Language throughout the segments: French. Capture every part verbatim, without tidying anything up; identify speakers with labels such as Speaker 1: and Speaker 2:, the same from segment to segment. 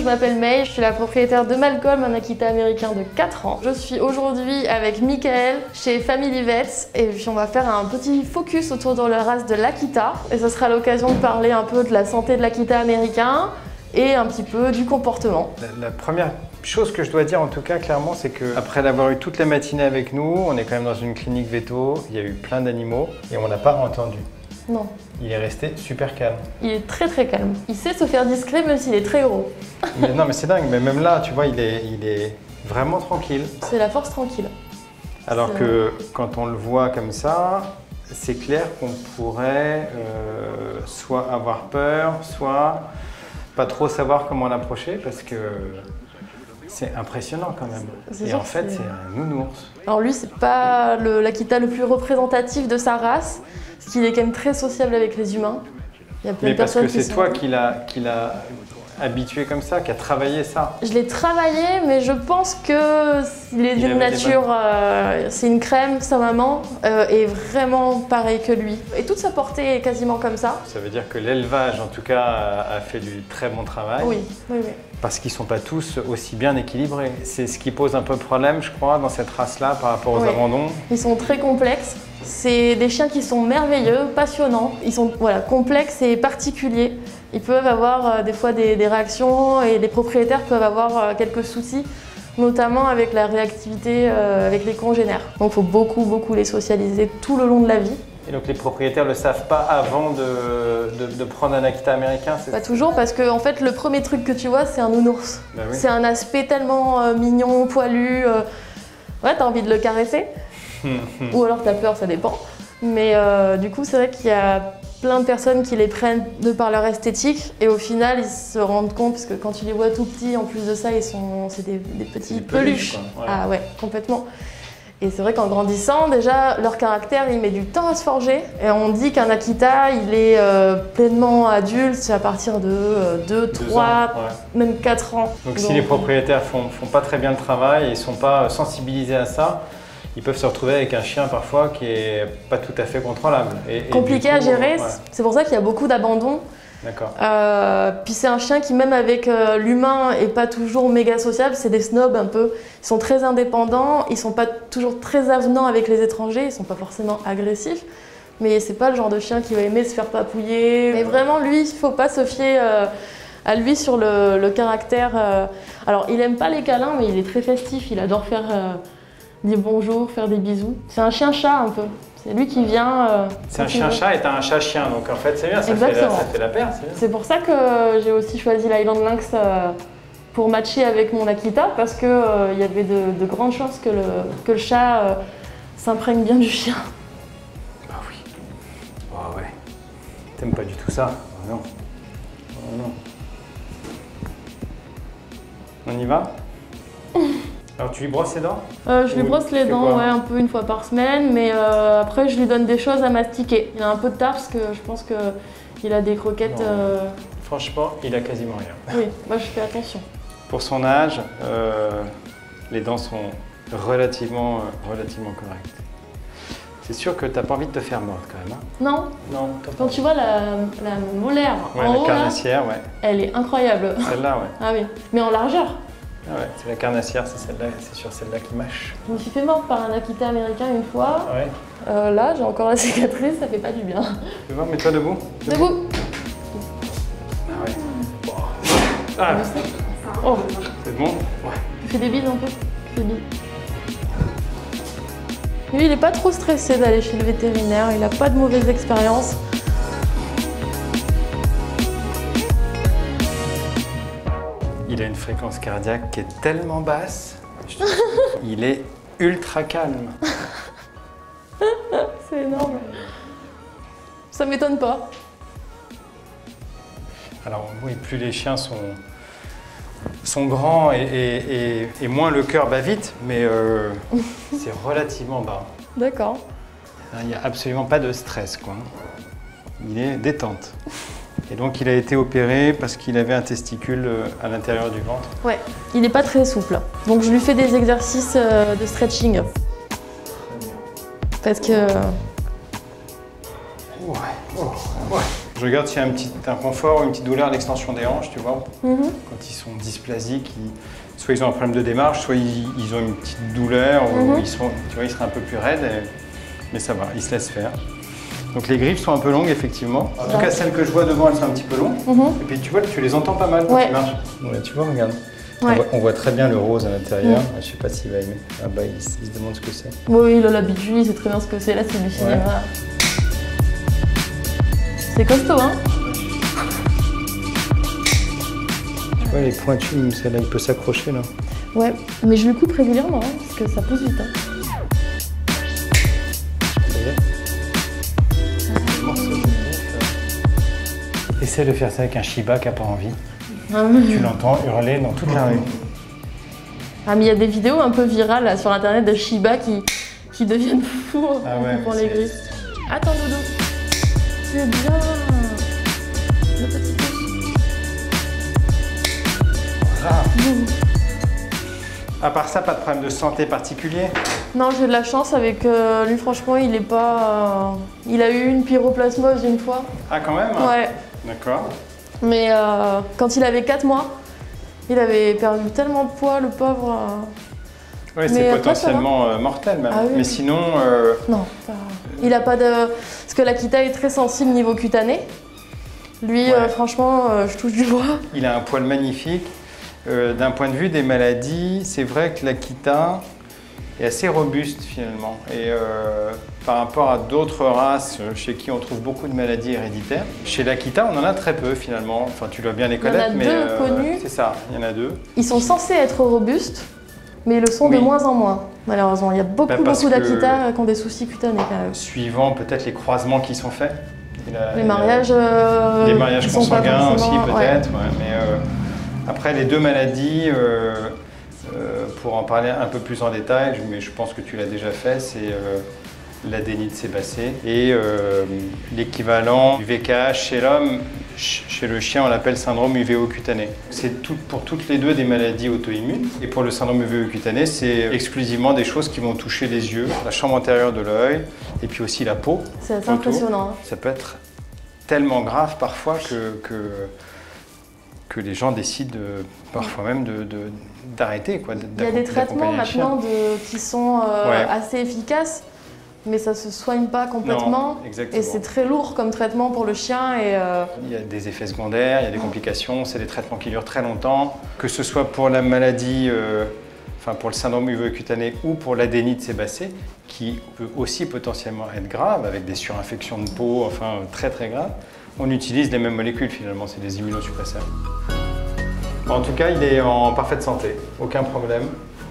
Speaker 1: je m'appelle May, je suis la propriétaire de Malcolm, un Akita américain de quatre ans. Je suis aujourd'hui avec Michael chez Family Vets et puis on va faire un petit focus autour de la race de l'Akita. Et ce sera l'occasion de parler un peu de la santé de l'Akita américain et un petit peu du comportement.
Speaker 2: La, la première chose que je dois dire en tout cas clairement, c'est qu'après l'avoir eu toute la matinée avec nous, on est quand même dans une clinique véto, il y a eu plein d'animaux et on n'a pas entendu.
Speaker 1: Non.
Speaker 2: Il est resté super calme.
Speaker 1: Il est très très calme. Il sait se faire discret même s'il est très gros.
Speaker 2: Mais, non mais c'est dingue, mais même là, tu vois, il est, il est vraiment tranquille.
Speaker 1: C'est la force tranquille.
Speaker 2: Alors que quand on le voit comme ça, c'est clair qu'on pourrait euh, soit avoir peur, soit pas trop savoir comment l'approcher parce que c'est impressionnant quand même. Et en fait, c'est un nounours. Alors lui, c'est pas l'Akita le, le plus représentatif de sa race, parce qu'il est quand même très sociable avec les humains. Il y a plein Mais
Speaker 1: de
Speaker 2: parce que c'est
Speaker 1: sont...
Speaker 2: toi qui l'as qui l'a habitué comme ça, qui a travaillé ça.
Speaker 1: Je l'ai travaillé, mais je pense qu'il est d'une nature... Euh, c'est une crème, sa maman euh, est vraiment pareil que lui. Et toute sa portée est quasiment comme ça.
Speaker 2: Ça veut dire que l'élevage, en tout cas, a, a fait du très bon travail.
Speaker 1: Oui, oui, oui.
Speaker 2: Parce qu'ils ne sont pas tous aussi bien équilibrés. C'est ce qui pose un peu problème, je crois, dans cette race-là par rapport aux oui. abandons.
Speaker 1: Ils sont très complexes. C'est des chiens qui sont merveilleux, passionnants. Ils sont voilà, complexes et particuliers. Ils peuvent avoir euh, des fois des, des réactions et les propriétaires peuvent avoir euh, quelques soucis, notamment avec la réactivité euh, avec les congénères. Donc il faut beaucoup, beaucoup les socialiser tout le long de la vie.
Speaker 2: Et donc les propriétaires ne le savent pas avant de, de, de prendre un Akita américain?
Speaker 1: Pas toujours, parce que en fait, le premier truc que tu vois, c'est un nounours.
Speaker 2: Ben oui.
Speaker 1: C'est un aspect tellement euh, mignon, poilu. Euh... Ouais, t'as envie de le caresser. Ou alors t'as peur, ça dépend. Mais euh, du coup, c'est vrai qu'il y a plein de personnes qui les prennent de par leur esthétique. Et au final, ils se rendent compte, parce que quand tu les vois tout petits, en plus de ça, ils sont, c'est des, des petits des peluches. peluches ouais. Ah ouais, complètement. Et c'est vrai qu'en grandissant, déjà, leur caractère, il met du temps à se forger. Et on dit qu'un Akita, il est euh, pleinement adulte à partir de euh, deux, trois, ouais. même quatre ans.
Speaker 2: Donc, Donc si les propriétaires font, font pas très bien le travail et ne sont pas sensibilisés à ça, ils peuvent se retrouver avec un chien parfois qui est pas tout à fait contrôlable. Et,
Speaker 1: Compliqué
Speaker 2: et coup,
Speaker 1: à gérer, ouais. C'est pour ça qu'il y a beaucoup d'abandon.
Speaker 2: D'accord.
Speaker 1: Euh, puis c'est un chien qui, même avec euh, l'humain, est pas toujours méga sociable. C'est des snobs un peu. Ils sont très indépendants, ils sont pas toujours très avenants avec les étrangers, ils sont pas forcément agressifs. Mais c'est pas le genre de chien qui va aimer se faire papouiller. Mais vraiment, lui, il faut pas se fier euh, à lui sur le, le caractère. Euh... Alors, il aime pas les câlins, mais il est très festif. Il adore faire euh, des bonjours, faire des bisous. C'est un chien-chat un peu. C'est lui qui vient. Euh,
Speaker 2: c'est un chien-chat et t'as un chat-chien, donc en fait c'est bien, ça fait, la, ça fait la paire.
Speaker 1: C'est pour ça que j'ai aussi choisi l'Highland Lynx euh, pour matcher avec mon Akita, parce qu'il euh, y avait de, de grandes chances que le, que le chat euh, s'imprègne bien du chien.
Speaker 2: Bah oui. Oh ouais. T'aimes pas du tout ça? Oh non. Oh non. On y va? Alors tu lui brosses les dents?
Speaker 1: euh, Je lui brosse les dents, ouais, un peu une fois par semaine, mais euh, après je lui donne des choses à mastiquer. Il a un peu de tard parce que je pense qu'il a des croquettes. Euh...
Speaker 2: Franchement, il a quasiment rien.
Speaker 1: Oui, moi je fais attention.
Speaker 2: Pour son âge, euh, les dents sont relativement, euh, relativement correctes. C'est sûr que t'as pas envie de te faire mordre quand même. Hein?
Speaker 1: Non.
Speaker 2: Non.
Speaker 1: Quand tu vois la, la molaire
Speaker 2: ouais,
Speaker 1: en
Speaker 2: la
Speaker 1: haut,
Speaker 2: carnassière, ouais.
Speaker 1: Elle est incroyable.
Speaker 2: Celle-là, ouais.
Speaker 1: Ah oui, mais en largeur.
Speaker 2: Ah ouais, c'est la carnassière, c'est celle-là, c'est sur celle-là qui mâche.
Speaker 1: Je me suis fait mordre par un Akita américain une fois.
Speaker 2: Ouais.
Speaker 1: Euh, là, j'ai encore la cicatrice, ça fait pas du bien.
Speaker 2: Tu vois, mets-toi debout.
Speaker 1: Debout. debout.
Speaker 2: Ah ouais. Oh. Ah.
Speaker 1: Oh.
Speaker 2: C'est bon? Ouais.
Speaker 1: Tu fais des bises un peu? Tu fais des bises. Lui, il est pas trop stressé d'aller chez le vétérinaire, il a pas de mauvaise expérience.
Speaker 2: Il a une fréquence cardiaque qui est tellement basse, il est ultra calme.
Speaker 1: C'est énorme. Ça m'étonne pas.
Speaker 2: Alors oui, plus les chiens sont, sont grands et, et, et, et moins le cœur bat vite, mais euh, c'est relativement bas.
Speaker 1: D'accord.
Speaker 2: Il n'y a absolument pas de stress, quoi. Il est détente. Et donc il a été opéré parce qu'il avait un testicule à l'intérieur du ventre. Ouais,
Speaker 1: il n'est pas très souple. Donc je lui fais des exercices de stretching. Parce que...
Speaker 2: Ouais, oh, ouais. Je regarde s'il y a un petit inconfort ou une petite douleur à l'extension des hanches, tu vois.
Speaker 1: Mm-hmm.
Speaker 2: Quand ils sont dysplasiques, ils... soit ils ont un problème de démarche, soit ils, ils ont une petite douleur, mm-hmm. ou ils, sont, tu vois, ils seraient un peu plus raides, et... mais ça va, ils se laissent faire. Donc les griffes sont un peu longues, effectivement. En tout cas, celles que je vois devant, elles sont un petit peu longues. Mm-hmm. Et puis tu vois, tu les entends pas mal quand ouais. tu marches. Ouais, tu vois, regarde. Ouais. On, voit, on voit très bien le rose à l'intérieur. Mm. Je sais pas s'il va aimer. Ah bah, il, il se demande ce que c'est.
Speaker 1: Oui, il a l'habitude, il sait très bien ce que c'est. Là, c'est du cinéma. Ouais. C'est costaud, hein?
Speaker 2: Tu vois, les pointus, celle-là, il peut s'accrocher, là.
Speaker 1: Ouais, mais je le coupe régulièrement, hein, parce que ça pousse vite. Hein.
Speaker 2: Essaie de faire ça avec un Shiba qui n'a pas envie. Ah oui. Tu l'entends hurler dans toute la rue.
Speaker 1: Ah mais il y a des vidéos un peu virales là, sur internet de Shiba qui, qui deviennent fous ah ouais, pour les griffes. Attends Doudou, c'est bien. Le petit pouce.
Speaker 2: Ah. Mmh. À part ça, pas de problème de santé particulier?
Speaker 1: Non, j'ai de la chance avec euh, lui. Franchement, il est pas. Euh, il a eu une pyroplasmose une fois.
Speaker 2: Ah quand même?
Speaker 1: Ouais.
Speaker 2: D'accord.
Speaker 1: Mais euh, quand il avait quatre mois, il avait perdu tellement de poids, le pauvre. Euh...
Speaker 2: Oui, c'est potentiellement euh, mortel même. Ah, oui. Mais sinon... Euh...
Speaker 1: Non, pas... il a pas de... Parce que l'Akita est très sensible niveau cutané. Lui, ouais. euh, franchement, euh, je touche du bois.
Speaker 2: Il a un poil magnifique. Euh, D'un point de vue des maladies, c'est vrai que l'Akita est assez robuste finalement. Et euh, par rapport à d'autres races chez qui on trouve beaucoup de maladies héréditaires, chez l'Akita, on en a très peu finalement. Enfin, tu dois bien les connaître,
Speaker 1: mais euh, connus.
Speaker 2: C'est ça, il y en a deux.
Speaker 1: Ils sont censés être robustes, mais ils le sont oui. de moins en moins, malheureusement. Il y a beaucoup, bah beaucoup d'Akita qui ont des soucis cutanés quand même.
Speaker 2: Suivant peut-être les croisements qui sont faits.
Speaker 1: A, les mariages euh,
Speaker 2: Les mariages consanguins aussi peut-être, ouais. Ouais, mais euh, après les deux maladies, euh, euh, pour en parler un peu plus en détail, mais je pense que tu l'as déjà fait, c'est euh, l'adénite sébacée et euh, l'équivalent du V K H chez l'homme. Chez le chien, on l'appelle syndrome uvéocutané. C'est tout, pour toutes les deux des maladies auto-immunes. Et pour le syndrome uvéocutané, c'est exclusivement des choses qui vont toucher les yeux, la chambre antérieure de l'œil et puis aussi la peau.
Speaker 1: C'est impressionnant. Hein.
Speaker 2: Ça peut être tellement grave parfois que, que, que les gens décident de, parfois même de, de, d'arrêter. Quoi,
Speaker 1: Il y a des traitements maintenant de, qui sont euh, ouais. assez efficaces. Mais ça ne se soigne pas complètement.
Speaker 2: Non,
Speaker 1: et c'est très lourd comme traitement pour le chien. Et euh...
Speaker 2: Il y a des effets secondaires, il y a des complications, c'est des traitements qui durent très longtemps. Que ce soit pour la maladie, euh, enfin pour le syndrome uvéocutané ou pour l'adénite sébacée, qui peut aussi potentiellement être grave, avec des surinfections de peau, enfin très très graves, on utilise les mêmes molécules finalement, c'est des immunosuppresseurs. En tout cas, il est en parfaite santé, aucun problème.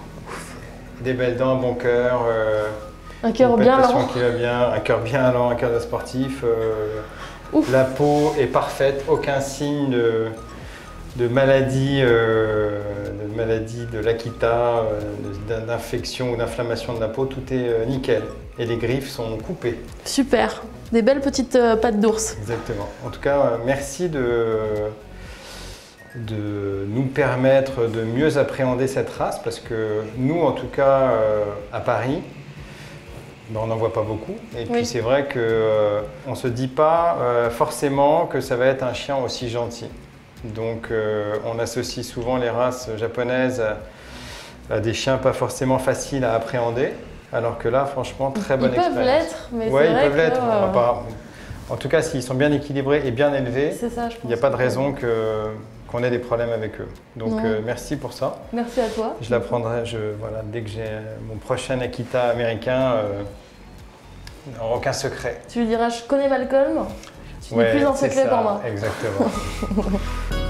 Speaker 2: Des belles dents, un bon cœur. Euh...
Speaker 1: Un cœur bien lent.
Speaker 2: Qui va bien, un cœur bien lent, un cœur de sportif. Euh, la peau est parfaite, aucun signe de, de maladie, euh, de maladie de l'Akita, euh, d'infection ou d'inflammation de la peau. Tout est euh, nickel. Et les griffes sont coupées.
Speaker 1: Super. Des belles petites euh, pattes d'ours.
Speaker 2: Exactement. En tout cas, euh, merci de, de nous permettre de mieux appréhender cette race parce que nous, en tout cas, euh, à Paris, ben, on n'en voit pas beaucoup. Et puis oui. c'est vrai qu'on euh, ne se dit pas euh, forcément que ça va être un chien aussi gentil. Donc euh, on associe souvent les races japonaises à, à des chiens pas forcément faciles à appréhender. Alors que là, franchement, très bonne expérience.
Speaker 1: Ils peuvent l'être, mais
Speaker 2: ouais,
Speaker 1: c'est
Speaker 2: ils
Speaker 1: vrai
Speaker 2: peuvent l'être.
Speaker 1: que...
Speaker 2: Euh... Pas... En tout cas, s'ils sont bien équilibrés et bien élevés, il n'y a pas de raison que... qu'on ait des problèmes avec eux. Donc euh, merci pour ça.
Speaker 1: Merci à toi.
Speaker 2: Je l'apprendrai, je, voilà, dès que j'ai mon prochain Akita américain, euh, aucun secret.
Speaker 1: Tu lui diras, je connais Malcolm, tu n'es ouais, plus un secret
Speaker 2: ça,
Speaker 1: pour moi.
Speaker 2: Exactement.